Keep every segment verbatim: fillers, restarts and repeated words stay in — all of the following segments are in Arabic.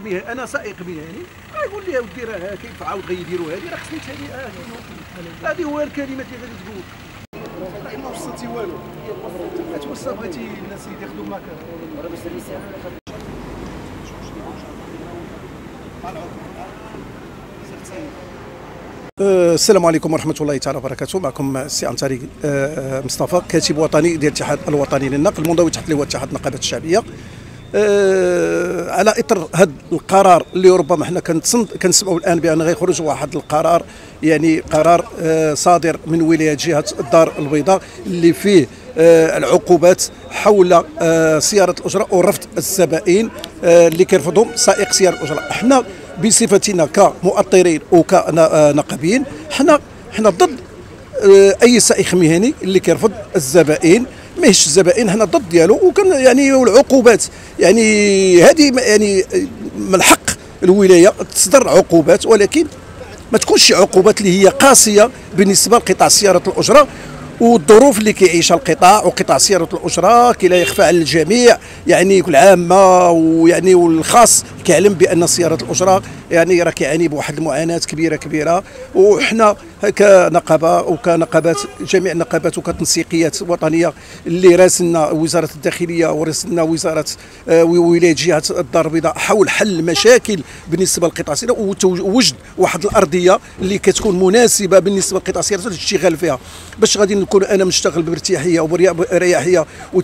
بها انا سائق مهني غيقول لي اودي راه كيف عاود غيديروا هذه راه خصني هذه اه هذه هو الكلمات اللي غادي تقول. والله ما وصلتي والو، توصل بغيتي الناس ياخذوا معك السلام عليكم ورحمة الله تعالى وبركاته. معكم السي عنتري مصطفى، كاتب وطني ديال الاتحاد الوطني للنقل، منضوي تحت لواء اتحاد النقابات الشعبية. أه على اثر هذا القرار اللي ربما حنا كنسمعوا الان بان غيخرج واحد القرار، يعني قرار أه صادر من ولايه جهه الدار البيضاء اللي فيه أه العقوبات حول أه سياره الاجره ورفض الزبائن أه اللي كيرفضهم سائق سياره الاجره. حنا بصفتنا كمؤطرين وكنقابيين حنا حنا ضد أه اي سائق مهني اللي كيرفض الزبائن، ماهيش الزبائن حنا ضد ديالو. وكان يعني العقوبات يعني هذه يعني من حق الولايه تصدر عقوبات، ولكن ما تكونش عقوبات اللي هي قاسيه بالنسبه لقطاع سياره الاجره والظروف اللي كيعيشها القطاع. وقطاع سياره الاجره كي لا يخفى على الجميع، يعني العامه ويعني والخاص كيعلم بان سياره الاجره يعني راه كيعاني بواحد المعاناه كبيره كبيره. وحنا كنقابه وكنقابات جميع النقابات وكتنسيقيات وطنيه اللي راسلنا وزاره الداخليه وراسلنا وزاره ولايه جهه الدار البيضاء حول حل المشاكل بالنسبه لقطاع السياره ووجد واحد الارضيه اللي كتكون مناسبه بالنسبه لقطاع السياره للاشتغال فيها، باش غادي نكون انا مشتغل بارتياحيه وبرياحيه.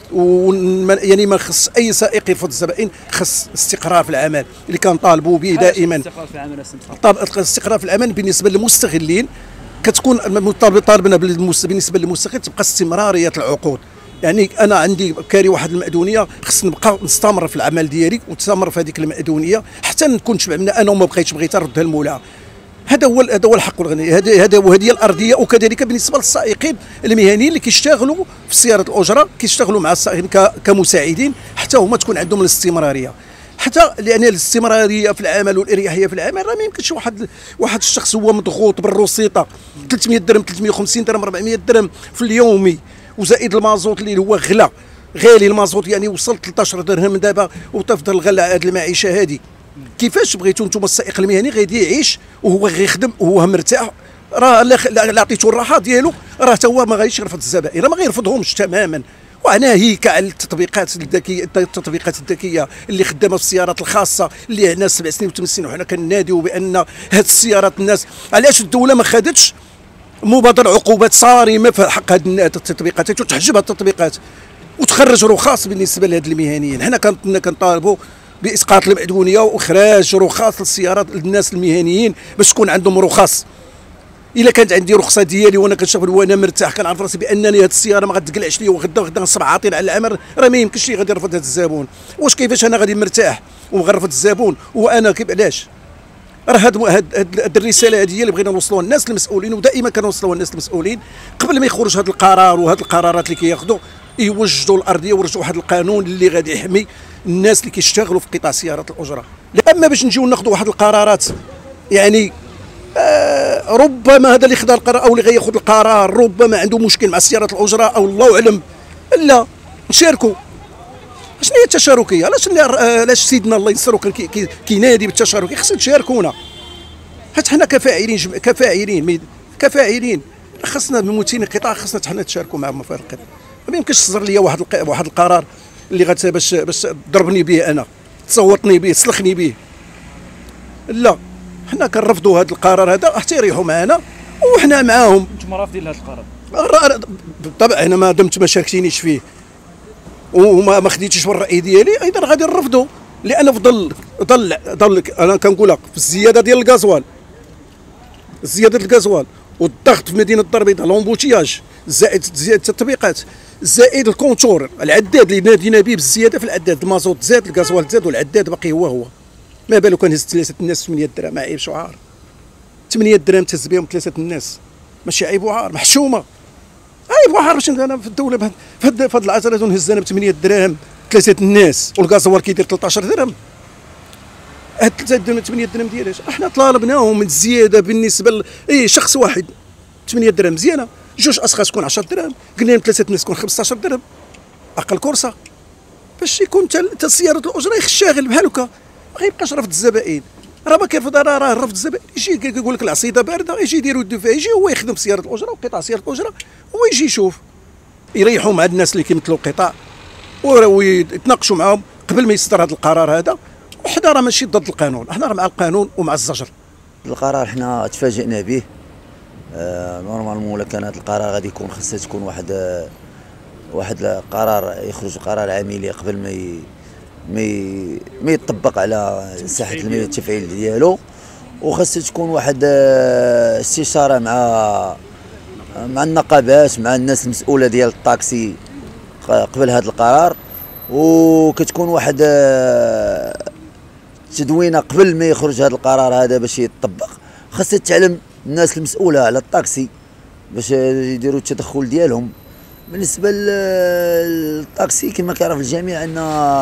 يعني ما خص اي سائق يرفض الزبائن، خص استقرار في العمل اللي كنطالبوا به دائما. الاستقرار في العمل بالنسبه للمستغلين كتكون طالبنا بالنسبه للمستغل تبقى استمراريه العقود. يعني انا عندي كاري واحد المأذونيه، خص نبقى نستمر في العمل ديالي ونستمر في هذيك المأذونيه حتى نكون شبع منها انا وما بقيتش بغيت نردها لمولاها. هذا هو هذا هو الحق والغنى، هذا هذا وهذه هي الارضيه. وكذلك بالنسبه للسائقين المهنيين اللي كيشتغلوا في سياره الاجره، كيشتغلوا مع السائقين كمساعدين، حتى هما تكون عندهم الاستمراريه. حتى لان الاستمراريه في العمل والاريحيه في العمل راه ما يمكنش واحد واحد الشخص هو مضغوط بالروسيطه ثلاثمية درهم ثلاثمية وخمسين درهم أربعمية درهم في اليومي، وزائد المازوت اللي هو غلا غالي. المازوت يعني وصل ثلاثة عشر درهم دابا، وتفضل غلا هذه المعيشه هذه. كيفاش بغيتوا نتوما السائق المهني غادي يعيش وهو غيخدم وهو مرتاح؟ راه لا عطيتو الراحه ديالو راه حتى هو ما غايش يرفض الزبائن، راه ما غيرفضهمش تماما. وناهيك على التطبيقات الذكيه التطبيقات الذكيه اللي خدامه في السيارات الخاصه اللي هنا سبع سنين وثمان سنين، وحنا كنناديو بان هاد السيارات الناس علاش الدوله ما خدتش مبادره عقوبات صارمه في حق هاد التطبيقات وتحجب هاد التطبيقات وتخرج رخص بالنسبه لهاد المهنيين. حنا كنا كنطالبوا باسقاط المأذونيه واخراج رخص للسيارات للناس المهنيين باش تكون عندهم رخص. الا كانت عندي رخصه ديالي وانا كنشغل وانا مرتاح كنعرف راسي بانني هذه السياره ما غتقلعش لي وغدا غدا نصبع عاطين على العمل، راه ما يمكنش لي غادي نرفض هذا الزبون. واش كيفاش انا غادي مرتاح ومغرفض الزبون وانا كيف علاش؟ راه هاد هاد الرساله هذه هي اللي بغينا نوصلوها للناس المسؤولين، ودائما كنوصلوها للناس المسؤولين قبل ما يخرج هذا القرار وهاد القرارات اللي كياخذوا يوجدوا الارضيه ويوجدوا واحد القانون اللي غادي يحمي الناس اللي كيشتغلوا في قطاع سيارات الاجره. اما باش نجيو ناخذوا واحد القرارات يعني آه ربما هذا اللي خدا القرار او اللي غياخذ القرار ربما عنده مشكل مع سيارات الاجره او الله اعلم. لا نشاركوا. شنو هي التشاركيه؟ علاش علاش سيدنا الله ينصرو كينادي بالتشاركيه؟ خصنا تشاركونا حيت حنا كفاعلين كفاعلين كفاعلين خصنا ممثلين القطاع خصنا حنا نتشاركوا مع مفاد القطاع. ما يمكنش تصدر لي واحد واحد القرار اللي غت باش باش تضربني به انا تصوتني به تسلخني به. لا حنا كنرفضوا هذا القرار هذا حتى يريحوا معنا وحنا معاهم. انتم رافضين لهذا القرار؟ بالطبع انا ما دمت ما شاركتينيش فيه وما ما خديتيش بالراي ديالي ايضا غادي نرفضوا، لان في ظل ظل ظل انا كنقول لك في الزياده ديال الغازوال زياده الغازوال والضغط في مدينه الدار البيضاء لومبوتياج زائد زياده التطبيقات زائد الكونتور العداد اللي نادينا به بالزياده في العداد، المازوت زاد الغازوال زاد والعداد باقي هو هو. ما بالو كان هز ثلاثه الناس ثمانية دراهم عيب شعار. ثمانية دراهم تهز بهم ثلاثه الناس ماشي عيب وعار محشومه. عيب وعار باش انا في الدوله في هاد في هاد العشرة نهز انا ب ثمانية دراهم ثلاثه الناس والغازوال كيدير ثلاثة عشر درهم. هاد ثلاثه ثمانية دراهم ديالاش؟ احنا طالبناهم من الزياده بالنسبه ل اي شخص واحد ثمانية دراهم مزيانه، جوج اشخاص تكون عشرة دراهم، قلنا لهم ثلاثه الناس تكون خمسة عشر درهم اقل كورسه باش يكون حتى سياره الاجره يخشاغل بحال هكا. ما غيبقاش رفض الزبائن. راه ما كيرفض، راه راه رفض الزبائن يجي كيقول لك العصيده بارده، يجي يديروا الدفاع، يجي هو يخدم في سياره الاجره وقطاع سياره الاجره، هو يجي يشوف يريحوا مع الناس اللي كيمثلوا القطاع ويتناقشوا معاهم قبل ما يصدر هذا القرار هذا. وحنا راه ماشي ضد القانون، حنا راه مع القانون ومع الزجر. القرار حنا تفاجئنا به. آه نورمالمون ولا كان هذا القرار غادي يكون خاصها تكون واحد آه واحد قرار يخرج قرار عملي قبل ما ي ما ما يطبق على ساحه التفعيل ديالو، وخاصها تكون واحد آه استشاره مع مع النقابات مع الناس المسؤوله ديال الطاكسي قبل هذا القرار، وكتكون واحد آه تدوينه قبل ما يخرج هذا القرار هذا باش يطبق. خاصها تعلم الناس المسؤوله على الطاكسي باش يديروا التدخل ديالهم. بالنسبه للطاكسي كما كيعرف الجميع ان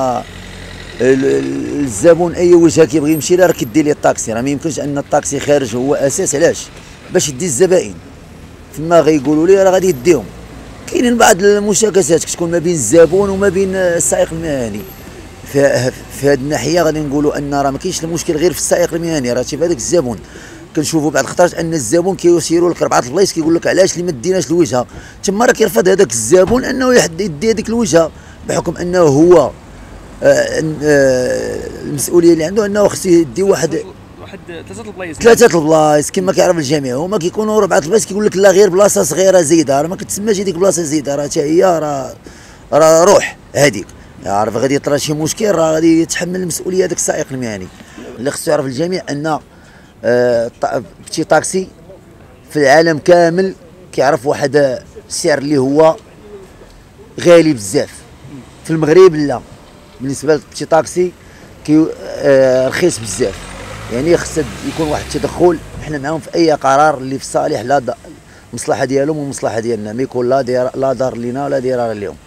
الزبون اي وجهه كيبغي يمشي لها راه كدي ليه الطاكسي، راه ما يمكنش ان الطاكسي خارج هو اساس. علاش؟ باش يدي الزبائن فما غيقولوا لي راه غادي يديهم. كاينين بعض المشاكسات كتكون ما بين الزبون وما بين السائق المهني. في هذه الناحيه غادي نقولوا ان راه ما كاينش المشكل غير في السائق المهني، راه في هذاك الزبون. كنشوفوا بعض الخطرات ان الزبون كيسيروا لك اربعه البلايص كيقول لك علاش اللي ما ديناش الوجهه، تما راه كيرفض هذاك الزبون انه يدي هذيك الوجهه بحكم انه هو آه آه المسؤوليه اللي عنده انه خصو يدي واحد واحد ثلاثه البلايص ثلاثه البلايص كما كيعرف الجميع. هما كيكونوا اربعه البلايص كيقول لك لا غير بلاصه صغيره زيده، راه ما كتسماش هذيك بلاصه زيده، راه حتى هي راه راه روح هذيك. عارف غادي يطرا شي مشكل راه غادي يتحمل المسؤوليه هذاك السائق المهني. اللي خصو يعرف الجميع ان آه بتي طاكسي في العالم كامل كيعرف واحد السعر اللي هو غالي بزاف. في المغرب لا، بالنسبه لبتي طاكسي كي آه رخيص بزاف. يعني خص يكون واحد التدخل، حنا معاهم في اي قرار اللي في صالح لا المصلحه ديالهم والمصلحه ديالنا، ما يكون لا دير لا ضار لينا ولا ضرار لهم.